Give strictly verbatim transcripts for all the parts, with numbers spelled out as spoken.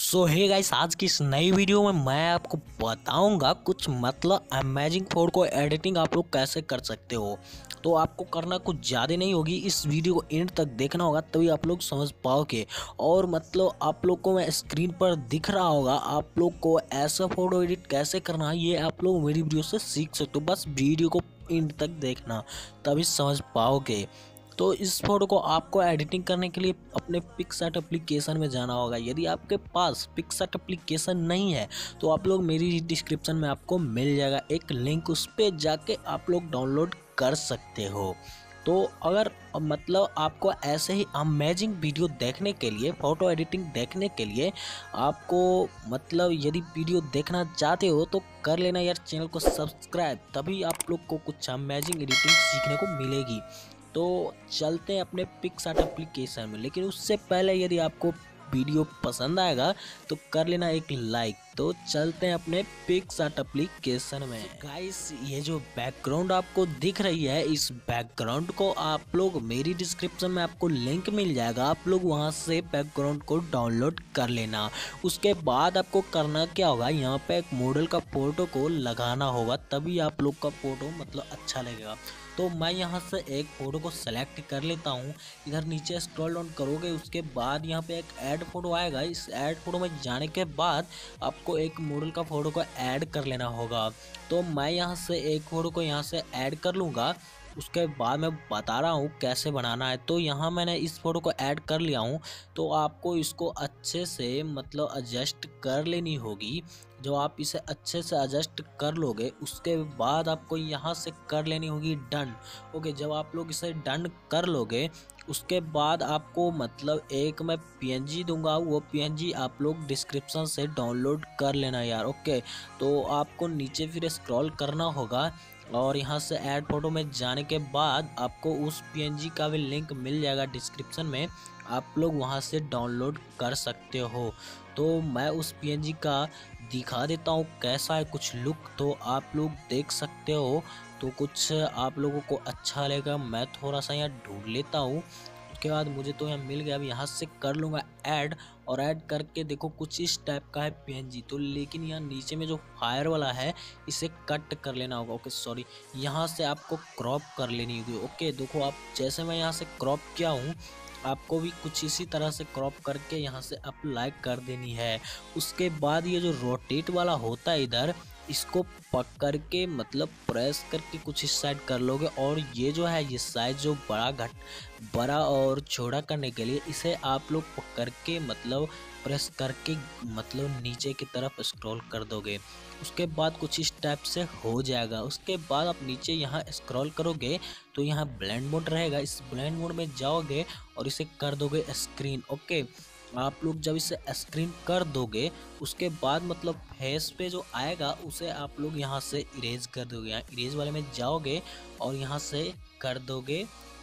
सो hey guys, आज की इस नई वीडियो में मैं आपको बताऊंगा कुछ मतलब अमेजिंग फोटो को एडिटिंग आप लोग कैसे कर सकते हो। तो आपको करना कुछ ज़्यादा नहीं होगी, इस वीडियो को एंड तक देखना होगा तभी आप लोग समझ पाओगे। और मतलब आप लोग को मैं स्क्रीन पर दिख रहा होगा, आप लोग को ऐसा फोटो एडिट कैसे करना है ये आप लोग मेरी वीडियो से सीख सकते हो। बस वीडियो को एंड तक देखना तभी समझ पाओगे। तो इस फोटो को आपको एडिटिंग करने के लिए अपने पिक्सआर्ट एप्लीकेशन में जाना होगा। यदि आपके पास पिक्सआर्ट एप्लीकेशन नहीं है तो आप लोग मेरी डिस्क्रिप्शन में आपको मिल जाएगा एक लिंक, उस पर जाके आप लोग डाउनलोड कर सकते हो। तो अगर मतलब आपको ऐसे ही अमेजिंग वीडियो देखने के लिए, फोटो एडिटिंग देखने के लिए आपको मतलब यदि वीडियो देखना चाहते हो तो कर लेना यार चैनल को सब्सक्राइब, तभी आप लोग को कुछ अमेजिंग एडिटिंग सीखने को मिलेगी। तो चलते हैं अपने पिक्सआर्ट एप्लीकेशन में, लेकिन उससे पहले यदि आपको वीडियो पसंद आएगा तो कर लेना एक लाइक। तो चलते हैं अपने पिक्सआर्ट एप्लीकेशन में। गाइस, ये जो बैकग्राउंड आपको दिख रही है, इस बैकग्राउंड को आप लोग मेरी डिस्क्रिप्शन में आपको लिंक मिल जाएगा, आप लोग वहां से बैकग्राउंड को डाउनलोड कर लेना। उसके बाद आपको करना क्या होगा, यहाँ पे एक मॉडल का फोटो को लगाना होगा, तभी आप लोग का फोटो मतलब अच्छा लगेगा। तो मैं यहाँ से एक फ़ोटो को सेलेक्ट कर लेता हूँ। इधर नीचे स्क्रॉल डाउन करोगे, उसके बाद यहाँ पे एक ऐड फोटो आएगा। इस ऐड फोटो में जाने के बाद आपको एक मॉडल का फ़ोटो को ऐड कर लेना होगा। तो मैं यहाँ से एक फ़ोटो को यहाँ से ऐड कर लूँगा, उसके बाद मैं बता रहा हूँ कैसे बनाना है। तो यहाँ मैंने इस फोटो को ऐड कर लिया हूँ, तो आपको इसको अच्छे से मतलब एडजस्ट कर लेनी होगी। जो आप इसे अच्छे से एडजस्ट कर लोगे उसके बाद आपको यहाँ से कर लेनी होगी डन। ओके, जब आप लोग इसे डन कर लोगे उसके बाद आपको मतलब एक मैं पीएनजी दूंगा, वो पीएनजी आप लोग डिस्क्रिप्शन से डाउनलोड कर लेना यार। ओके, तो आपको नीचे फिर स्क्रॉल करना होगा और यहाँ से ऐड फोटो में जाने के बाद आपको उस पीएनजी का भी लिंक मिल जाएगा डिस्क्रिप्शन में, आप लोग वहाँ से डाउनलोड कर सकते हो। तो मैं उस पीएनजी का दिखा देता हूँ कैसा है कुछ लुक, तो आप लोग देख सकते हो। तो कुछ आप लोगों को अच्छा लगेगा। मैं थोड़ा सा यहाँ ढूंढ लेता हूँ, उसके बाद मुझे तो यहाँ मिल गया। अब यहाँ से कर लूँगा ऐड, और ऐड करके देखो कुछ इस टाइप का है पीएनजी। तो लेकिन यहाँ नीचे में जो फायर वाला है इसे कट कर लेना होगा। ओके सॉरी, यहाँ से आपको क्रॉप कर लेनी होगी। ओके देखो, आप जैसे मैं यहाँ से क्रॉप किया हूँ आपको भी कुछ इसी तरह से क्रॉप करके यहाँ से अप्लाई कर देनी है। उसके बाद ये जो रोटेट वाला होता है इधर, इसको पकड़ के मतलब प्रेस करके कुछ इस साइड कर लोगे, और ये जो है ये साइज जो बड़ा घट बड़ा और छोटा करने के लिए इसे आप लोग पकड़ के मतलब प्रेस करके मतलब नीचे की तरफ स्क्रॉल कर दोगे। उसके बाद कुछ इस टाइप से हो जाएगा। उसके बाद आप नीचे यहाँ स्क्रॉल करोगे तो यहाँ ब्लेंड मोड रहेगा, इस ब्लेंड मोड में जाओगे और इसे कर दोगे स्क्रीन। ओके, आप लोग जब इसे स्क्रीन कर दोगे उसके बाद मतलब फेस पे जो आएगा उसे आप लोग यहाँ से इरेज कर दोगे। यहाँ इरेज वाले में जाओगे और यहाँ से कर दोगे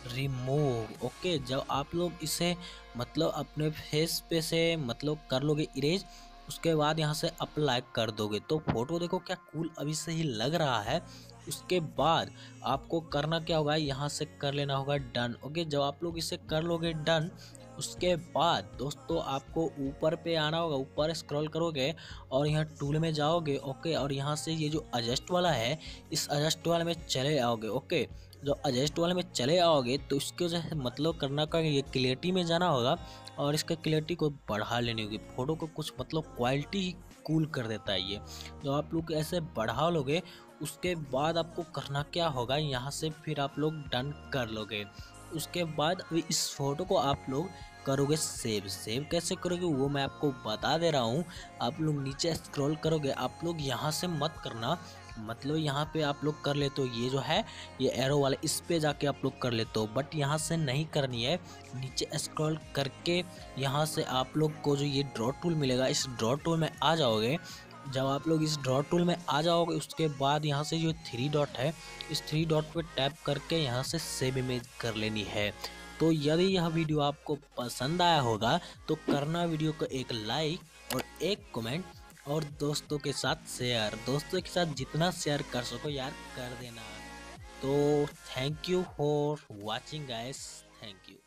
रिमूव। ओके, जब आप लोग इसे मतलब अपने फेस पे से मतलब कर लोगे इरेज, उसके बाद यहाँ से अप्लाई कर दोगे तो फोटो देखो क्या कूल अभी से ही लग रहा है। उसके बाद आपको करना क्या होगा, यहाँ से कर लेना होगा डन। ओके, जब आप लोग इसे कर लोगे डन उसके बाद दोस्तों आपको ऊपर पे आना होगा, ऊपर स्क्रॉल करोगे और यहाँ टूल में जाओगे। ओके, और यहाँ से ये जो एडजस्ट वाला है इस एडजस्ट वाले में चले आओगे। ओके, जो एडजस्ट वाले में चले आओगे तो इसके जो है मतलब करना का ये क्लियरिटी में जाना होगा और इसका क्लियरिटी को बढ़ा लेनी होगी। फोटो को कुछ मतलब क्वालिटी ही कूल कर देता है ये। जो आप लोग ऐसे बढ़ा लोगे उसके बाद आपको करना क्या होगा, यहाँ से फिर आप लोग डन कर लोगे। उसके बाद अभी इस फोटो को आप लोग करोगे सेव। सेव कैसे करोगे वो मैं आपको बता दे रहा हूँ। आप लोग नीचे स्क्रॉल करोगे, आप लोग यहाँ से मत करना, मतलब यहाँ पे आप लोग कर लेते हो ये जो है ये एरो वाला, इस पे जाके आप लोग कर लेते हो, बट यहाँ से नहीं करनी है। नीचे स्क्रॉल करके यहाँ से आप लोग को जो ये ड्रॉ टूल मिलेगा इस ड्रॉ टूल में आ जाओगे। जब आप लोग इस ड्रॉ टूल में आ जाओगे उसके बाद यहाँ से जो थ्री डॉट है इस थ्री डॉट पे टैप करके यहाँ से सेव इमेज कर लेनी है। तो यदि यह वीडियो आपको पसंद आया होगा तो करना वीडियो को एक लाइक और एक कमेंट, और दोस्तों के साथ शेयर, दोस्तों के साथ जितना शेयर कर सको यार कर देना। तो thank you for watching guys, thank you.